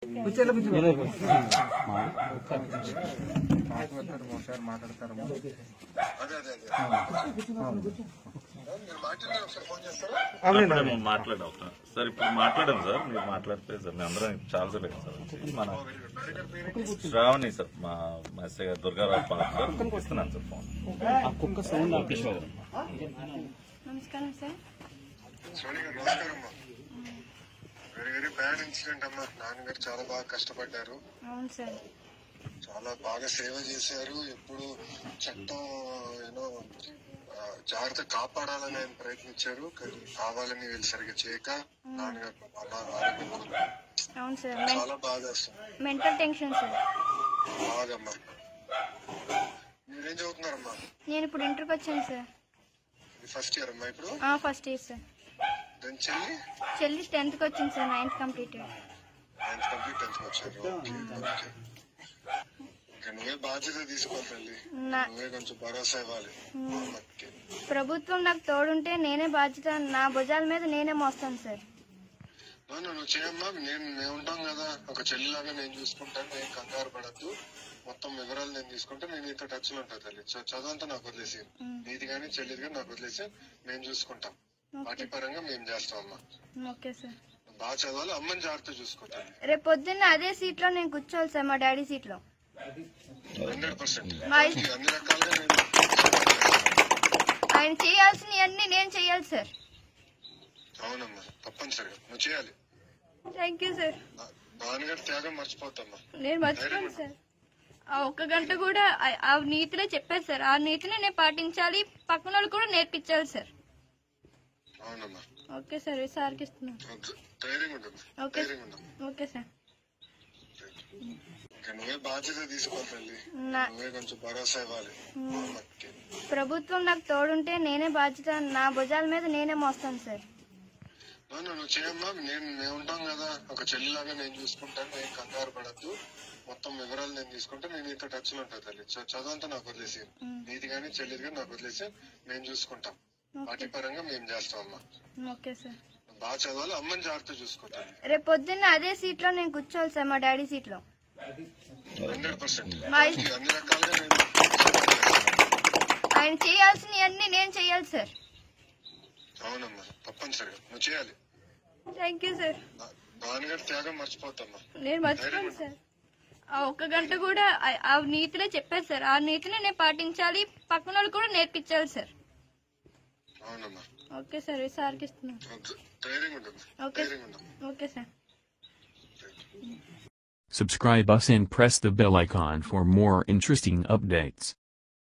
మాట్లాడాం సార్, ఇప్పుడు మాట్లాడాం సార్, మీరు మాట్లాడితే సార్ మేము అందరం చాలా సార్ మన శ్రావణి సార్, మా ఎస్ఐ గారు దుర్గారావు సార్ ఇస్తున్నాను సార్ ఫోన్. నమస్కారం sir. Very very bad incident అమ్మా. నాన్నగారు చాలా బాగా కష్టపడ్డారు. అవును సార్. చాలా బాగా సేవ చేశారు. ఎప్పుడు చట్టం యూనో జాగ్రత్త కాపాడాలని ఆయన ప్రయత్నించారు. కావాలని వీళ్ళు సరిగ్గా చేయక నాన్నగారు అవును సార్. చాలా బాగా మెంటల్ టెన్షన్ సార్. బాగమ్మా. మీరేం చదువుతున్నారమ్మా? నేను ఇప్పుడు ఇంటర్కి వచ్చాను సార్. ఫస్ట్ ఇయర్ అమ్మా ఇప్పుడు? First year sir. చెల్లి 10th వచ్చింది sir. 9th complete. 9th complete 10th వచ్చారు. నువ్వే బాధ్యత తీసుకోవాలి తల్లి. నువ్వే కొంచెం భరోసా ఇవ్వాలి. ప్రభుత్వం నాకు తోడుంటే నేనే బాధ్యత, నా భుజాల మీద నేనే మోస్తాను సార్. నువ్వు చేయమ్మా. మేము ఉంటాం కదా, ఒక చెల్లిలాగా నేను చూసుకుంటాను. నేను కంగారు పడద్దు. మొత్తం వివరాలు నేను తీసుకుంటే నేను ఇంత టచ్ లో ఉంటాను తల్లి. చదువంతా నాకు వదిలేసి, నీది కానీ చెల్లిది కానీ నాకు వదిలేసి మేము చూసుకుంటాం. వాటి పరంగా మేము చేస్తామమ్మా. Okay sir. బాగా చదవాలి. అమ్మని జాగ్రత్త చూసుకుంటాను. రేపు పొద్దున్న అదే సీట్ లో నేను కూర్చోవాలి సార్, మా డాడీ సీట్ లో. 100% అన్ని రకాలుగా ఆయన చేయాల్సినవన్నీ నేను చేయాలి సార్. అవునమ్మా, తప్పనిసరిగా నువ్వు చేయాలి. Thank you sir. నాన్నగారి త్యాగం మర్చిపోతామ్మా. నేను మర్చిపోను సార్. ఆ 1 గంట కూడా ఆ నీతినే చెప్పారు సార్. ఆ నీతిని నేను పాటించాలి, పక్కన వాళ్ళు కూడా నేర్పించాలి సార్. అవునమ్మా. Okay sir. సార్కి ఇస్తున్నాను. Okay sir. నువ్వే బాధ్యత తీసుకోవాలి తల్లి. నువ్వే కొంచెం భరోసా ఇవ్వాలి. ప్రభుత్వం నాకు తోడుంటే నేనే బాధ్యత, నా భుజాల మీద నేనే మోస్తాను సార్. నువ్వు చేయమ్మా. మేము ఉంటాం కదా, ఒక చెల్లిలాగా నేను చూసుకుంటాను. నేను కంగారు పడద్దు. మొత్తం వివరాలు నేను తీసుకుంటే నేను ఇంత టచ్ లో ఉంటాను తల్లి. చదువంతా నాకు వదిలేసి, నీది కానీ చెల్లిది కానీ నాకు వదిలేసి మేము చూసుకుంటాం. వాటి పరంగా మేము చేస్తామమ్మా. Okay sir. బాగా చదవాలి. అమ్మని జాగ్రత్త చూసుకుంటాను. రేపు పొద్దున్న అదే సీట్ లో నేను కూర్చోవాలి సార్, మా డాడీ సీట్ లో. 100% అన్ని రకాలుగా ఆయన చేయాల్సినవన్నీ నేను చేయాలి సార్. అవునమ్మా, తప్పనిసరిగా నువ్వు చేయాలి. Thank you sir. నాన్నగారి త్యాగం మర్చిపోతామ్మా. నేను మర్చిపోను సార్. ఆ 1 గంట కూడా ఆ నీతినే చెప్పారు సార్. ఆ నీతిని నేను పాటించాలి, పక్కన వాళ్ళు కూడా నేర్పించాలి సార్. అవునమ్మా. Okay sir. సార్కి ఇస్తున్నాను. Okay sir. Subscribe us and press the bell icon for more interesting updates.